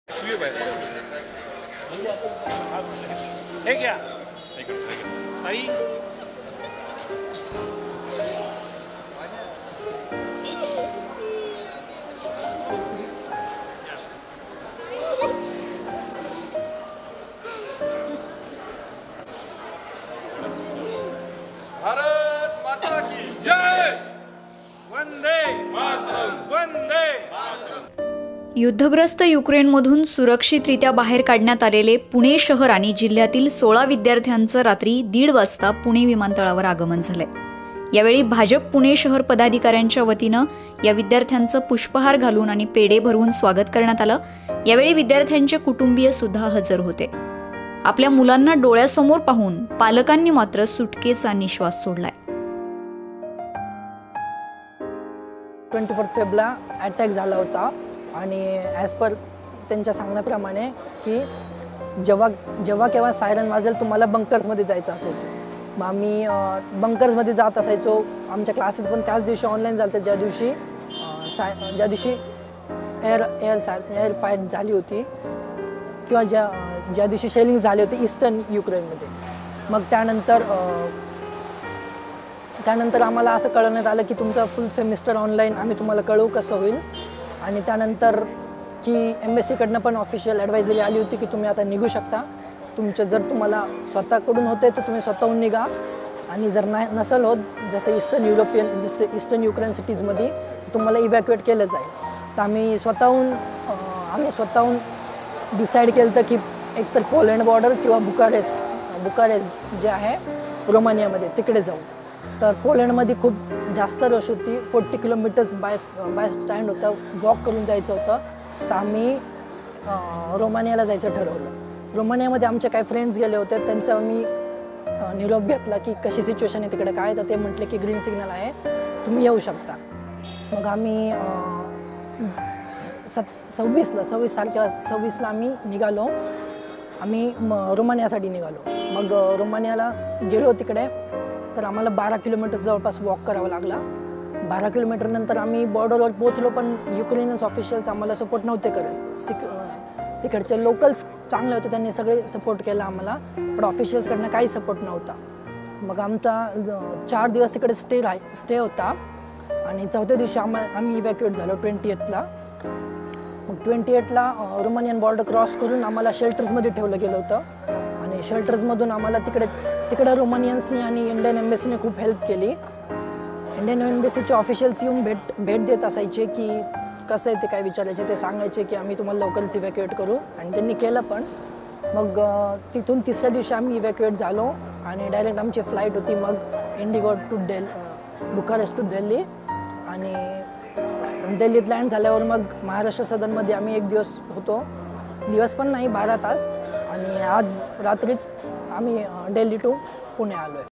हे घ्या ताई. भारत माता की जय. वंदे मातरम. वंदे युद्धग्रस्त युक्रेनमधून सुरक्षितरित्या बाहेर काढण्यात आलेले पुणे शहर आणि जिल्ह्यातील 16 विद्यार्थ्यांचं रात्री 1:30 वाजता पुणे विमानतळावर आगमन झालंय. यावेळी भाजप पुणे शहर पदाधिकाऱ्यांच्या वतीनं या विद्यार्थ्यांचं पुष्पहार घालून आणि पेढे भरवून स्वागत करण्यात आलं. यावेळी विद्यार्थ्यांचे कुटुंबीय सुद्धा हजर होते. आपल्या मुलांना डोळ्यासमोर पाहून पालकांनी मात्र सुटकेचा निश्वास सोडलाय. 24 फेब्रुवारीला अटॅक झाला होता आणि ॲज पर त्यांच्या सांगण्याप्रमाणे की जेव्हा केव्हा सायरन वाजेल तुम्हाला बंकर्समध्ये जायचं असायचं. मग आम्ही बंकर्समध्ये जात असायचो. आमच्या क्लासेस पण त्याच दिवशी ऑनलाईन झाले ज्या दिवशी एअर फाईट झाली होती किंवा ज्या दिवशी शेलिंग झाले होते ईस्टर्न युक्रेनमध्ये. मग त्यानंतर आम्हाला असं कळवण्यात आलं की तुमचं फुल सेमिस्टर ऑनलाईन आम्ही तुम्हाला कळवू कसं होईल. आणि त्यानंतर की एम्बेसीकडनं पण ऑफिशियल ॲडवायझरी आली होती की तुम्ही आता निघू शकता. जर तुम्हाला स्वतःकडून होते तर तुम्ही स्वतःहून निघा आणि जर नसेल होत जसं ईस्टर्न युक्रेन सिटीजमध्ये तुम्हाला इव्हॅक्युएट केलं जाईल. तर आम्ही स्वतःहून डिसाईड केलं होतं की एकतर पोलंड बॉर्डर किंवा बुकारेस्ट जे आहे रोमानियामध्ये तिकडे जाऊ. तर पोलंडमध्ये खूप जास्त रश होती. 40 किलोमीटर्स बाय स्टँड होतं. वॉक करून जायचं होतं. तर आम्ही रोमानियाला जायचं ठरवलं. रोमानियामध्ये आमचे काही फ्रेंड्स गेले होते. त्यांचा आम्ही निरोप घेतला की कशी सिच्युएशन आहे तिकडे काय. तर ते म्हटले की ग्रीन सिग्नल आहे तुम्ही येऊ शकता. मग आम्ही 26 आम्ही निघालो. आम्ही रोमानियासाठी निघालो. मग रोमानियाला गेलो तिकडे तर आम्हाला 12 किलोमीटर जवळपास वॉक करावा लागला. 12 किलोमीटर नंतर आम्ही बॉर्डरवर पोहोचलो. पण युक्रेनियन ऑफिशियल्स आम्हाला सपोर्ट नव्हते करत. तिकडचे लोकल्स चांगले होते. त्यांनी सगळे सपोर्ट केला आम्हाला. पण ऑफिशियल्सकडनं काही सपोर्ट नव्हता. मग आमचा 4 दिवस तिकडे स्टे होता. आणि 4थ्या दिवशी आम्ही इव्हॅक्युएट झालो 28ला. मग 28ला रोमानियन बॉर्डर क्रॉस करून आम्हाला शेल्टर्समध्ये ठेवलं गेलं होतं. आणि शेल्टर्समधून आम्हाला तिकडे रोमानियन्सनी आणि इंडियन एम्बेसीने खूप हेल्प केली. इंडियन एम्बेसीचे ऑफिशियल्स येऊन भेट देत असायचे की कसं आहे ते काय विचारायचे. ते सांगायचे की आम्ही तुम्हाला लवकरच इव्हॅक्युएट करू. आणि त्यांनी केलं पण. मग तिथून 3ऱ्या दिवशी आम्ही इव्हॅक्युएट झालो आणि डायरेक्ट आमची फ्लाईट होती मग IndiGo to Bucharest to Delhi. आणि दिल्लीत लँड झाल्यावर मग महाराष्ट्र सदनमध्ये आम्ही 1 दिवस होतो. दिवस पण नाही 12 तास. आणि आज रात्रीच आम्ही दिल्ली टू पुणे आलो आहे.